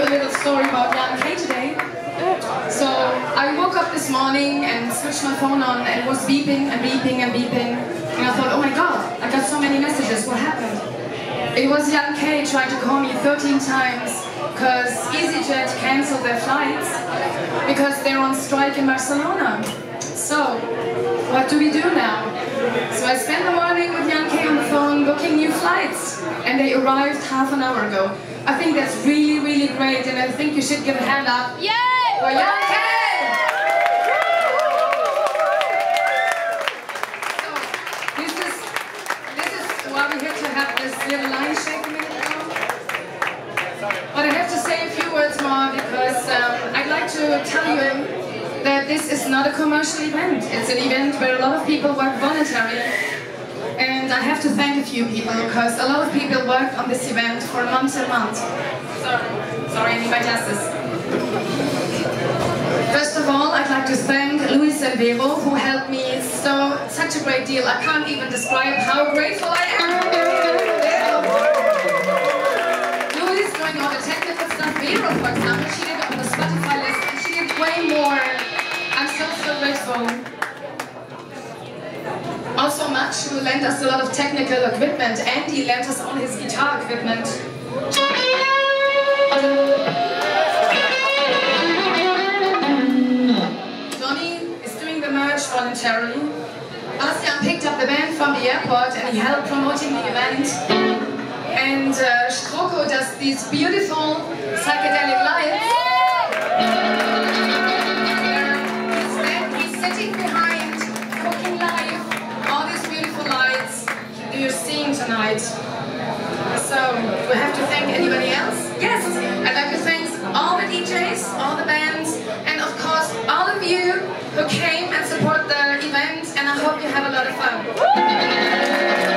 you a little story about Jan K today. So I woke up this morning and switched my phone on and it was beeping and beeping and beeping. And I thought, oh my god, I got so many messages, what happened? It was Jan K trying to call me 13 times because EasyJet cancelled their flights because they're on strike in Barcelona. So, what do we do now? So I spent the morning with Jan K on the phone booking new flights and they arrived half an hour ago. I think that's really, really great and I think you should give a hand up for Jan K! So, this is why we're here to have this little line shake a minute ago. But I have to say a few words more because I'd like to tell you that this is not a commercial event. It's an event where a lot of people work voluntarily. And I have to thank a few people because a lot of people worked on this event for months and months. Sorry, I need my glasses. First of all, I'd like to thank Luis and Vero who helped me such a great deal. I can't even describe how grateful I am. Luis doing all the technical stuff. Vero, for example, she did it on the Spotify list and she did way more. I'm so grateful. Also Match, who lent us a lot of technical equipment. Andy lent us all his guitar equipment. Johnny is doing the merch voluntarily. Bastian picked up the band from the airport and he helped promoting the event. And Stroko does these beautiful psychedelic lights. He's sitting behind, cooking live, all these beautiful lights you're seeing tonight. So, do we have to thank anybody else? Yes! I'd like to thank all the DJs, all the bands, and of course all of you who came and support the event, and I hope you have a lot of fun.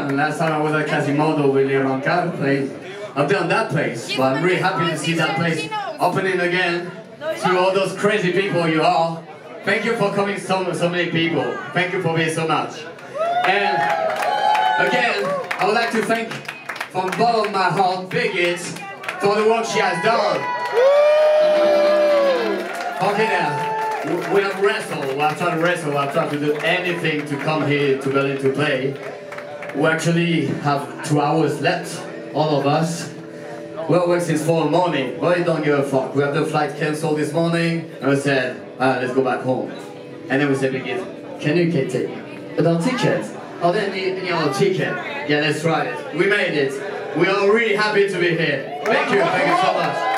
and last time I was at Quasimodo with Leon playing. I've done that place, but I'm really happy to see that place opening again. To all those crazy people you are, thank you for coming so many people. Thank you for being so much. And again, I would like to thank from the bottom of my heart, Birgit, for the work she has done. Okay now, we have wrestled, we have tried to wrestle, we have tried to do anything to come here to Berlin to play. We actually have 2 hours left, all of us. We all work since 4 in the morning, but we don't give a fuck. We have the flight cancelled this morning, and we said, let's go back home. And then we said, Birgit, can you get a ticket? Oh, then any other ticket? Yeah, let's try it. We made it. We are really happy to be here. Thank you so much.